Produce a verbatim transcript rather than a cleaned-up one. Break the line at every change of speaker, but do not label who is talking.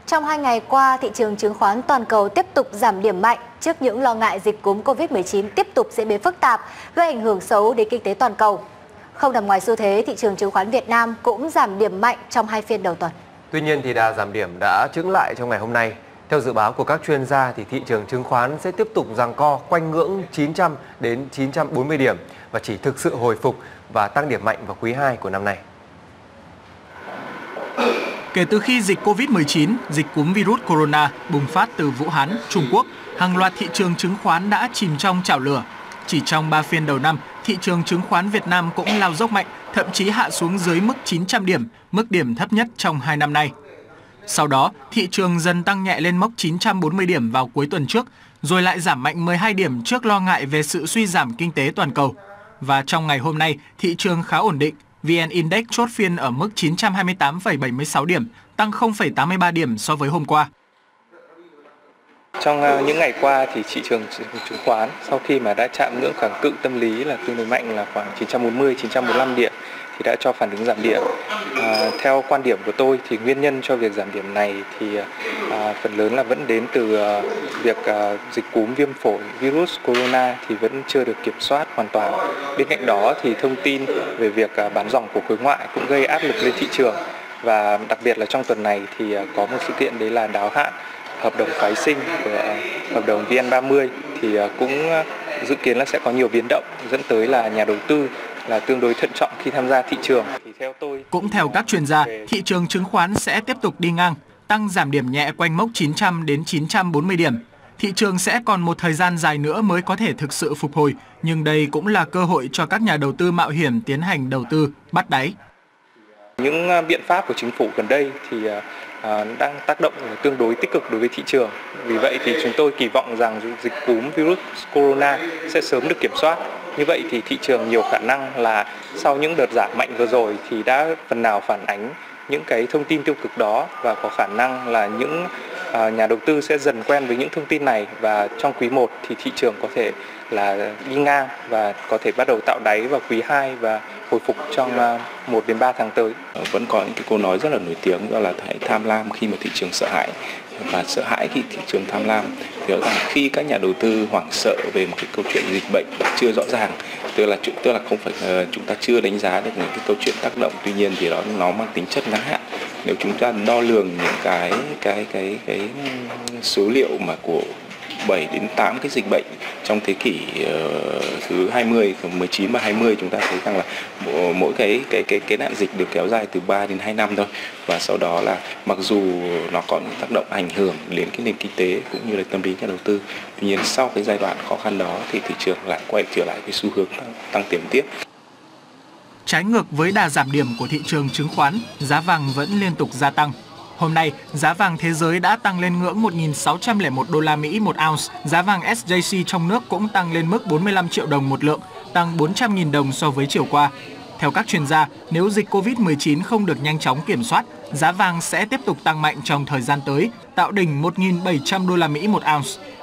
Trong hai ngày qua, thị trường chứng khoán toàn cầu tiếp tục giảm điểm mạnh trước những lo ngại dịch cúm Covid mười chín tiếp tục diễn biến phức tạp, gây ảnh hưởng xấu đến kinh tế toàn cầu. Không nằm ngoài xu thế, thị trường chứng khoán Việt Nam cũng giảm điểm mạnh trong hai phiên đầu tuần.
Tuy nhiên, thì đà giảm điểm đã chững lại trong ngày hôm nay. Theo dự báo của các chuyên gia, thì thị trường chứng khoán sẽ tiếp tục giằng co quanh ngưỡng chín trăm đến chín trăm bốn mươi điểm và chỉ thực sự hồi phục và tăng điểm mạnh vào quý hai của năm nay.
Kể từ khi dịch Covid mười chín, dịch cúm virus corona bùng phát từ Vũ Hán, Trung Quốc, hàng loạt thị trường chứng khoán đã chìm trong chảo lửa. Chỉ trong ba phiên đầu năm, thị trường chứng khoán Việt Nam cũng lao dốc mạnh, thậm chí hạ xuống dưới mức chín trăm điểm, mức điểm thấp nhất trong hai năm nay. Sau đó, thị trường dần tăng nhẹ lên mốc chín trăm bốn mươi điểm vào cuối tuần trước, rồi lại giảm mạnh mười hai điểm trước lo ngại về sự suy giảm kinh tế toàn cầu. Và trong ngày hôm nay, thị trường khá ổn định. vê en Index chốt phiên ở mức chín trăm hai mươi tám phẩy bảy mươi sáu điểm, tăng không phẩy tám mươi ba điểm so với hôm qua.
Trong những ngày qua thì thị trường chứng khoán sau khi mà đã chạm ngưỡng kháng cự tâm lý là tương đối mạnh là khoảng chín trăm bốn mươi đến chín trăm bốn mươi lăm điểm thì đã cho phản ứng giảm điểm. À, theo quan điểm của tôi thì nguyên nhân cho việc giảm điểm này thì à, phần lớn là vẫn đến từ à, việc à, dịch cúm viêm phổi virus corona thì vẫn chưa được kiểm soát hoàn toàn. Bên cạnh đó thì thông tin về việc à, bán dòng của khối ngoại cũng gây áp lực lên thị trường, và đặc biệt là trong tuần này thì à, có một sự kiện đấy là đáo hạn hợp đồng phái sinh của hợp đồng vê en ba mươi thì cũng dự kiến là sẽ có nhiều biến động, dẫn tới là nhà đầu tư là tương đối thận trọng khi tham gia thị trường. Thì theo tôi,
cũng theo các chuyên gia, thị trường chứng khoán sẽ tiếp tục đi ngang, tăng giảm điểm nhẹ quanh mốc chín trăm đến chín trăm bốn mươi điểm. Thị trường sẽ còn một thời gian dài nữa mới có thể thực sự phục hồi, nhưng đây cũng là cơ hội cho các nhà đầu tư mạo hiểm tiến hành đầu tư bắt đáy.
Những biện pháp của chính phủ gần đây thì À, đang tác động tương đối tích cực đối với thị trường. Vì vậy thì chúng tôi kỳ vọng rằng dịch cúm virus corona sẽ sớm được kiểm soát. Như vậy thì thị trường nhiều khả năng là sau những đợt giảm mạnh vừa rồi thì đã phần nào phản ánh những cái thông tin tiêu cực đó, và có khả năng là những à, nhà đầu tư sẽ dần quen với những thông tin này, và trong quý một thì thị trường có thể là đi ngang và có thể bắt đầu tạo đáy vào quý hai và hồi phục trong một đến ba tháng tới.
Vẫn có những cái câu nói rất là nổi tiếng, đó là hãy tham lam khi mà thị trường sợ hãi, và sợ hãi khi thị trường tham lam. Thì rằng khi các nhà đầu tư hoảng sợ về một cái câu chuyện dịch bệnh chưa rõ ràng, tức là tức là không phải chúng ta chưa đánh giá được những cái câu chuyện tác động, tuy nhiên thì đó nó mang tính chất ngắn hạn. Nếu chúng ta đo lường những cái cái cái cái số liệu mà của bảy đến tám cái dịch bệnh trong thế kỷ uh, thứ hai mươi, mười chín và hai mươi, chúng ta thấy rằng là mỗi cái cái cái cái nạn dịch được kéo dài từ ba đến hai năm thôi, và sau đó là mặc dù nó có những tác động ảnh hưởng đến cái nền kinh tế cũng như là tâm lý nhà đầu tư, tuy nhiên sau cái giai đoạn khó khăn đó thì thị trường lại quay trở lại cái xu hướng tăng, tăng điểm tiếp.
Trái ngược với đà giảm điểm của thị trường chứng khoán, giá vàng vẫn liên tục gia tăng. Hôm nay, giá vàng thế giới đã tăng lên ngưỡng một nghìn sáu trăm lẻ một đô la Mỹ một ounce. Giá vàng ét gi xê trong nước cũng tăng lên mức bốn mươi lăm triệu đồng một lượng, tăng bốn trăm nghìn đồng so với chiều qua. Theo các chuyên gia, nếu dịch Covid mười chín không được nhanh chóng kiểm soát, giá vàng sẽ tiếp tục tăng mạnh trong thời gian tới, tạo đỉnh một nghìn bảy trăm đô la Mỹ một ounce.